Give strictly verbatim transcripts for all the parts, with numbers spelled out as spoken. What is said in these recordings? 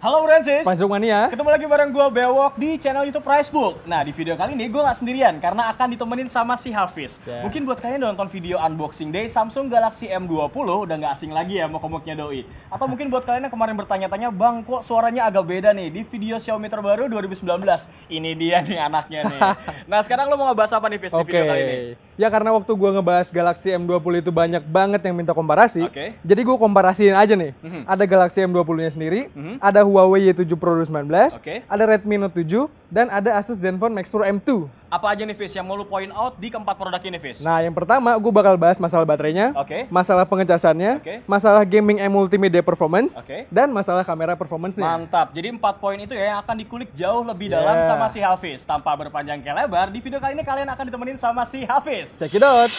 Halo Francis, Panjung Mania. ketemu lagi bareng gue Bewok di channel YouTube Pricebook. Nah, di video kali ini gue nggak sendirian karena akan ditemenin sama si Hafiz. Yeah. Mungkin buat kalian yang nonton video unboxing day Samsung Galaxy M dua puluh udah nggak asing lagi ya momok-momoknya doi. Atau mungkin buat kalian yang kemarin bertanya-tanya, Bang, kok suaranya agak beda nih di video Xiaomi terbaru dua ribu sembilan belas. Ini dia nih anaknya nih. Nah, sekarang lo mau ngebahas apa nih, Fiz, di Oke. video kali ini? Ya karena waktu gue ngebahas Galaxy M dua puluh itu banyak banget yang minta komparasi. Oke. Jadi gue komparasiin aja nih. Mhm. Ada Galaxy M dua puluh-nya sendiri, Mhm. ada Huawei Y tujuh Pro dua ribu sembilan belas, Oke. ada Redmi Note tujuh, dan ada Asus Zenfone Max Pro M dua. Apa aja nih, Fiz, yang mau lo point out di keempat produk ini, Fiz? Nah, yang pertama gue bakal bahas masalah baterainya, Oke. masalah pengecasannya, Oke. masalah gaming and multimedia performance, Oke. dan masalah kamera performance-nya. Mantap, jadi empat poin itu ya yang akan dikulik jauh lebih Yeah. dalam sama si Hafiz. Tanpa berpanjang ke lebar, di video kali ini kalian akan ditemenin sama si Hafiz. Check it out!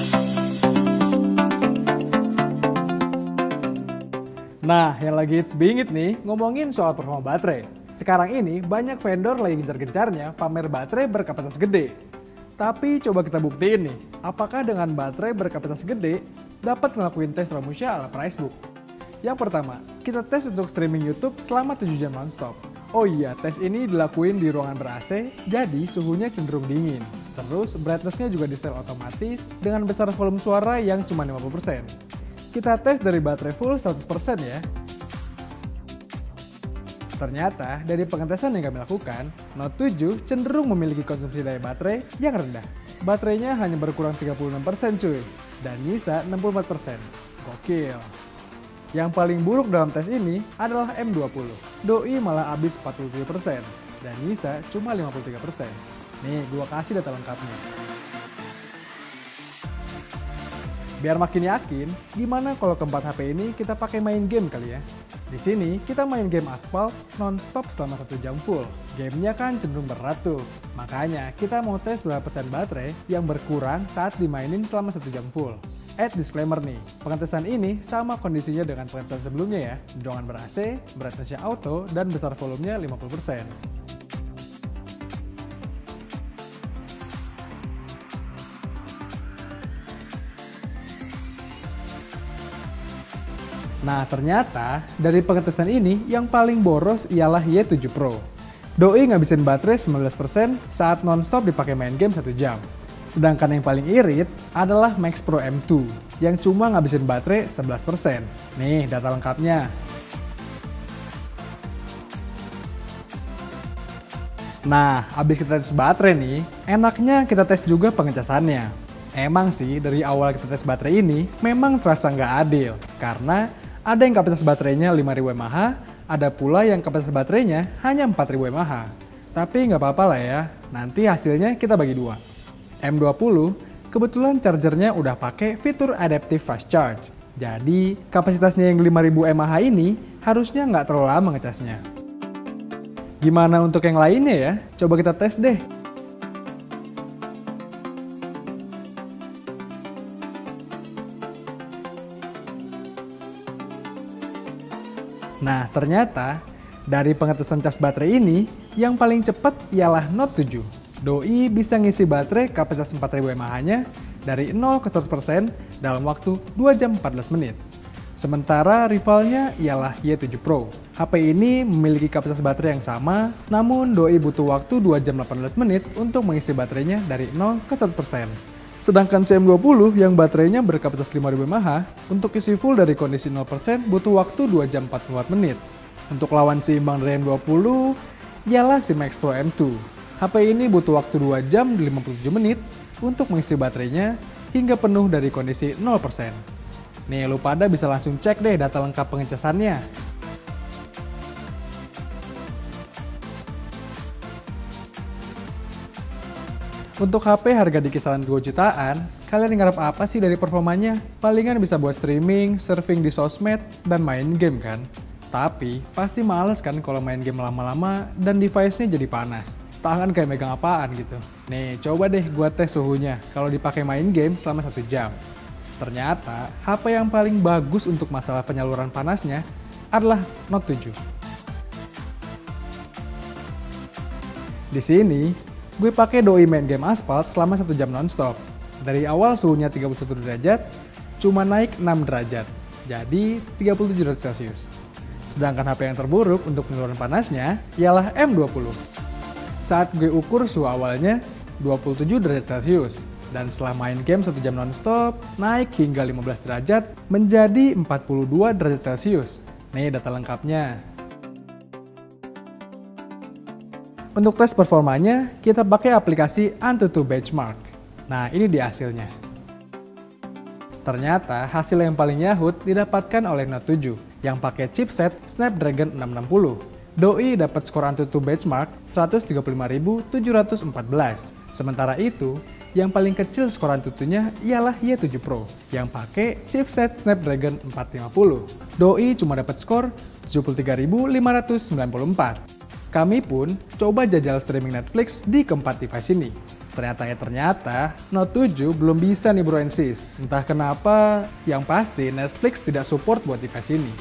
Nah, yang lagi hits bingit nih, ngomongin soal performa baterai. Sekarang ini, banyak vendor lagi gencar-gencarnya pamer baterai berkapasitas gede. Tapi coba kita buktiin nih, apakah dengan baterai berkapasitas gede, dapat ngelakuin tes Ramusha ala Pricebook. Yang pertama, kita tes untuk streaming YouTube selama tujuh jam nonstop. Oh iya, tes ini dilakuin di ruangan ber-A C, jadi suhunya cenderung dingin. Terus, brightness-nya juga di-setel otomatis dengan besar volume suara yang cuma lima puluh persen. Kita tes dari baterai full seratus persen ya. Ternyata dari pengetesan yang kami lakukan, Note tujuh cenderung memiliki konsumsi daya baterai yang rendah. Baterainya hanya berkurang tiga puluh enam persen cuy, dan nyisa enam puluh empat persen. Gokil. Yang paling buruk dalam tes ini adalah M dua puluh. Doi malah habis empat puluh tujuh persen, dan nyisa cuma lima puluh tiga persen. Nih, gua kasih data lengkapnya. Biar makin yakin, gimana kalau keempat H P ini kita pakai main game kali ya? Di sini kita main game Aspal non-stop selama satu jam full. Gamenya kan cenderung berat tuh. Makanya kita mau tes berapa persen baterai yang berkurang saat dimainin selama satu jam full. Add disclaimer nih, pengetesan ini sama kondisinya dengan pengetesan sebelumnya ya. Ruangan ber-A C, brightness-nya auto, dan besar volumenya lima puluh persen. Nah, ternyata dari pengetesan ini yang paling boros ialah Y tujuh Pro. Doi ngabisin baterai sembilan belas persen saat nonstop dipakai main game satu jam. Sedangkan yang paling irit adalah Max Pro M dua yang cuma ngabisin baterai sebelas persen. Nih, data lengkapnya. Nah, habis kita tes baterai nih, enaknya kita tes juga pengecasannya. Emang sih, dari awal kita tes baterai ini, memang terasa nggak adil. Karena ada yang kapasitas baterainya lima ribu mAh, ada pula yang kapasitas baterainya hanya empat ribu mAh. Tapi nggak apa-apa lah ya, nanti hasilnya kita bagi dua. M dua puluh, kebetulan chargernya udah pakai fitur Adaptive Fast Charge. Jadi, kapasitasnya yang lima ribu mAh ini harusnya nggak terlalu lama ngecasnya. Gimana untuk yang lainnya ya? Coba kita tes deh. Nah, ternyata dari pengetesan cas baterai ini, yang paling cepat ialah Note tujuh. Doi bisa ngisi baterai kapasitas empat ribu mAh-nya dari nol ke seratus persen dalam waktu dua jam empat belas menit. Sementara rivalnya ialah Y tujuh Pro. H P ini memiliki kapasitas baterai yang sama, namun Doi butuh waktu dua jam delapan belas menit untuk mengisi baterainya dari nol ke seratus persen. Sedangkan si M dua puluh yang baterainya berkapasitas lima ribu mAh, untuk isi full dari kondisi nol persen butuh waktu dua jam empat puluh empat menit. Untuk lawan seimbang dari M dua puluh, ialah si Max Pro M dua. H P ini butuh waktu dua jam lima puluh tujuh menit untuk mengisi baterainya hingga penuh dari kondisi nol persen. Nih, lu pada bisa langsung cek deh data lengkap pengecasannya. Untuk H P harga di kisaran dua jutaan, kalian ngarep apa sih dari performanya? Palingan bisa buat streaming, surfing di sosmed, dan main game kan? Tapi, pasti males kan kalau main game lama-lama dan device-nya jadi panas. Tangan kayak megang apaan gitu. Nih, coba deh gua tes suhunya kalau dipakai main game selama satu jam. Ternyata, H P yang paling bagus untuk masalah penyaluran panasnya adalah Note tujuh. Di sini, gue pakai Doi main game Asphalt selama satu jam nonstop. Dari awal suhunya tiga puluh satu derajat, cuma naik enam derajat. Jadi tiga puluh tujuh derajat Celcius. Sedangkan H P yang terburuk untuk pengeluaran panasnya ialah M dua puluh. Saat gue ukur suhu awalnya dua puluh tujuh derajat Celcius, dan setelah main game satu jam nonstop, naik hingga lima belas derajat menjadi empat puluh dua derajat Celcius. Nih data lengkapnya. Untuk tes performanya, kita pakai aplikasi AnTuTu Benchmark. Nah, ini dia hasilnya. Ternyata hasil yang paling yahut didapatkan oleh Note tujuh yang pakai chipset Snapdragon enam enam nol. Doi dapat skor AnTuTu Benchmark seratus tiga puluh lima ribu tujuh ratus empat belas. Sementara itu, yang paling kecil skor AnTuTu-nya ialah Y tujuh Pro yang pakai chipset Snapdragon empat lima nol. Doi cuma dapat skor tujuh puluh tiga ribu lima ratus sembilan puluh empat. Kami pun coba jajal streaming Netflix di keempat device ini. Ternyata ya ternyata, Note tujuh belum bisa nih bro and sis. Entah kenapa, yang pasti Netflix tidak support buat device ini.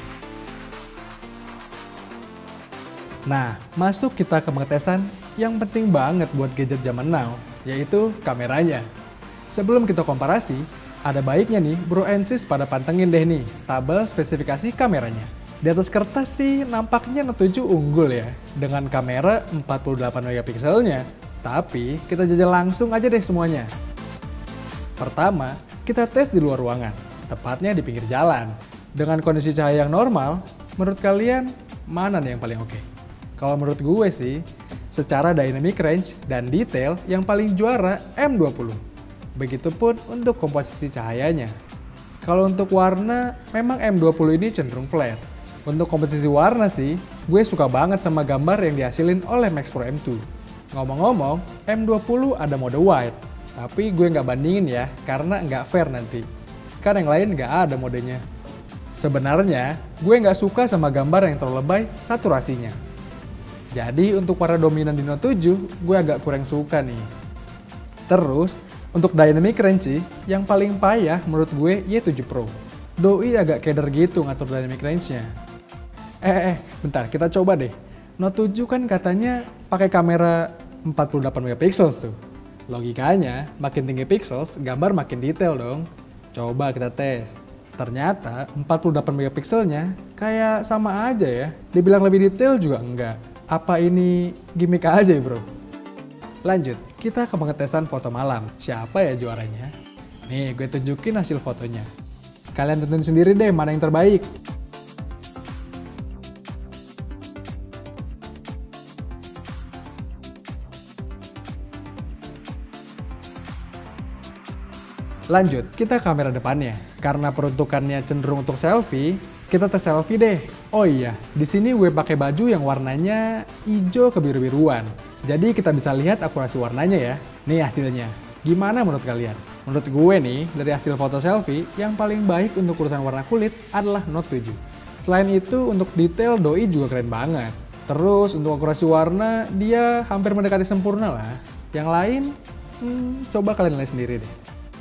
Nah, masuk kita ke pengetesan yang penting banget buat gadget zaman now, yaitu kameranya. Sebelum kita komparasi, ada baiknya nih bro and sis pada pantengin deh nih tabel spesifikasi kameranya. Di atas kertas sih nampaknya Note tujuh unggul ya, dengan kamera empat puluh delapan megapikselnya. Tapi kita jajal langsung aja deh semuanya. Pertama, kita tes di luar ruangan, tepatnya di pinggir jalan. Dengan kondisi cahaya yang normal, menurut kalian mana nih yang paling oke? Kalau menurut gue sih, secara dynamic range dan detail yang paling juara M dua puluh. Begitupun untuk komposisi cahayanya. Kalau untuk warna, memang M dua puluh ini cenderung flat. Untuk komposisi warna sih, gue suka banget sama gambar yang dihasilin oleh Max Pro M dua. Ngomong-ngomong, M dua puluh ada mode wide, tapi gue nggak bandingin ya, karena nggak fair nanti. Kan yang lain nggak ada modenya. Sebenarnya, gue nggak suka sama gambar yang terlalu lebay saturasinya. Jadi untuk warna dominan di Note tujuh, gue agak kurang suka nih. Terus, untuk dynamic range sih, yang paling payah menurut gue Y tujuh Pro. Doi agak keder gitu ngatur dynamic range-nya. Eh, eh, bentar, kita coba deh. Note tujuh kan katanya pakai kamera empat puluh delapan megapiksel tuh. Logikanya, makin tinggi pixels, gambar makin detail dong. Coba kita tes. Ternyata empat puluh delapan megapikselnya kayak sama aja ya. Dibilang lebih detail juga enggak. Apa ini gimmick aja ya bro? Lanjut, kita ke pengetesan foto malam. Siapa ya juaranya? Nih, gue tunjukin hasil fotonya. Kalian tentuin sendiri deh mana yang terbaik. Lanjut, kita kamera depannya. Karena peruntukannya cenderung untuk selfie, kita tes selfie deh. Oh iya, di sini gue pakai baju yang warnanya hijau kebiru-biruan. Jadi kita bisa lihat akurasi warnanya ya. Nih hasilnya. Gimana menurut kalian? Menurut gue nih, dari hasil foto selfie, yang paling baik untuk urusan warna kulit adalah Note tujuh. Selain itu, untuk detail Doi juga keren banget. Terus, untuk akurasi warna, dia hampir mendekati sempurna lah. Yang lain, hmm, coba kalian lihat sendiri deh.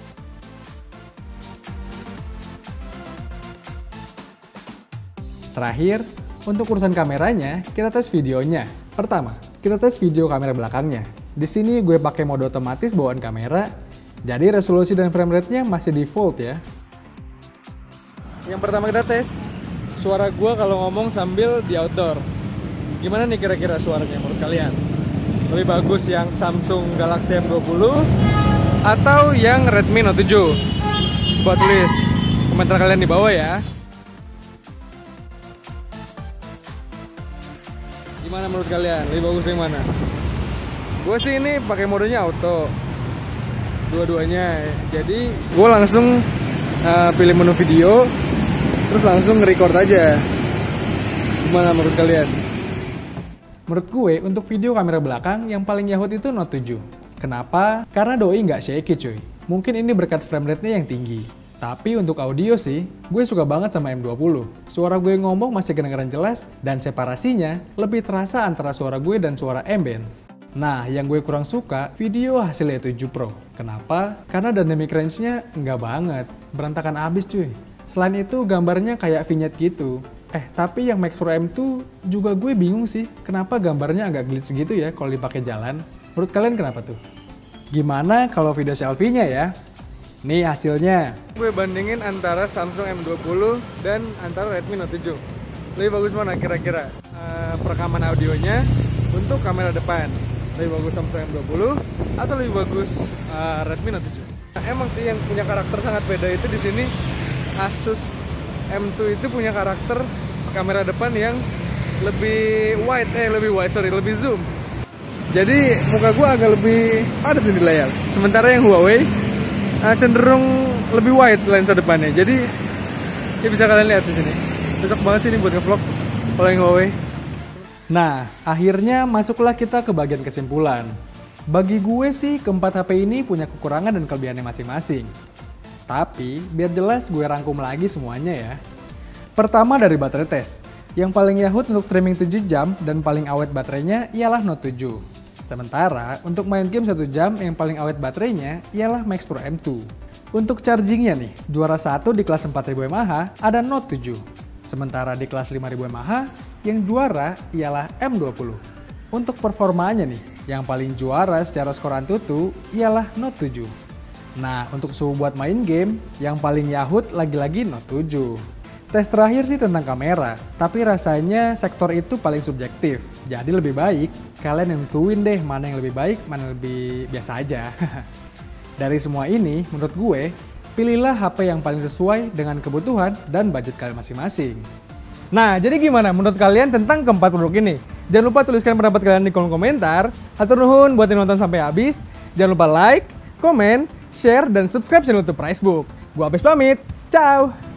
Terakhir, untuk urusan kameranya, kita tes videonya. Pertama, kita tes video kamera belakangnya. Di sini gue pakai mode otomatis bawaan kamera, jadi resolusi dan frame rate-nya masih default ya. Yang pertama kita tes, suara gue kalau ngomong sambil di outdoor. Gimana nih kira-kira suaranya menurut kalian? Lebih bagus yang Samsung Galaxy M dua puluh atau yang Redmi Note tujuh? Coba tulis komentar kalian di bawah ya. Gimana menurut kalian? Lebih bagus yang mana? Gue sih ini pakai modenya auto, dua-duanya. Jadi gue langsung uh, pilih menu video, terus langsung nge-record aja. Gimana menurut kalian? Menurut gue untuk video kamera belakang yang paling yahut itu Note tujuh. Kenapa? Karena Doi nggak shaky cuy. Mungkin ini berkat frame rate-nya yang tinggi. Tapi untuk audio sih, gue suka banget sama M dua puluh. Suara gue ngomong masih kedengaran jelas, dan separasinya lebih terasa antara suara gue dan suara ambience. Nah, yang gue kurang suka, video hasil Y tujuh Pro. Kenapa? Karena dynamic range-nya enggak banget. Berantakan abis cuy. Selain itu, gambarnya kayak vignette gitu. Eh, tapi yang Max Pro M dua juga gue bingung sih. Kenapa gambarnya agak glitch gitu ya kalau dipakai jalan? Menurut kalian kenapa tuh? Gimana kalau video selfie-nya ya? Nih hasilnya. Gue bandingin antara Samsung M dua puluh dan antara Redmi Note tujuh. lebih bagus mana kira-kira uh, perekaman audionya untuk kamera depan? Lebih bagus Samsung M dua puluh atau lebih bagus uh, Redmi Note tujuh? Nah, emang sih yang punya karakter sangat beda itu di sini Asus M dua itu punya karakter kamera depan yang lebih wide, eh lebih wide sorry, lebih zoom. Jadi muka gua agak lebih padat di layar. Sementara yang Huawei uh, cenderung lebih wide lensa depannya. Jadi ya bisa kalian lihat di sini. Cocok banget sih ini buat nge-vlog kalau yang Huawei. Nah, akhirnya masuklah kita ke bagian kesimpulan. Bagi gue sih keempat H P ini punya kekurangan dan kelebihannya masing-masing. Tapi biar jelas gue rangkum lagi semuanya ya. Pertama dari baterai test. Yang paling yahut untuk streaming tujuh jam dan paling awet baterainya ialah Note tujuh. Sementara untuk main game satu jam yang paling awet baterainya ialah Max Pro M dua. Untuk chargingnya nih, juara satu di kelas empat ribu mAh ada Note tujuh. Sementara di kelas lima ribu mAh yang juara ialah M dua puluh. Untuk performanya nih, yang paling juara secara skor Antutu ialah Note tujuh. Nah, untuk suhu buat main game, yang paling yahut lagi-lagi Note tujuh. Tes terakhir sih tentang kamera, tapi rasanya sektor itu paling subjektif. Jadi lebih baik kalian yang nentuin deh mana yang lebih baik, mana yang lebih biasa aja. Dari semua ini, menurut gue, pilihlah H P yang paling sesuai dengan kebutuhan dan budget kalian masing-masing. Nah, jadi gimana menurut kalian tentang keempat produk ini? Jangan lupa tuliskan pendapat kalian di kolom komentar. Hatur nuhun buat yang nonton sampai habis. Jangan lupa like, komen, share, dan subscribe channel YouTube Pricebook. Gua Abes pamit. Ciao!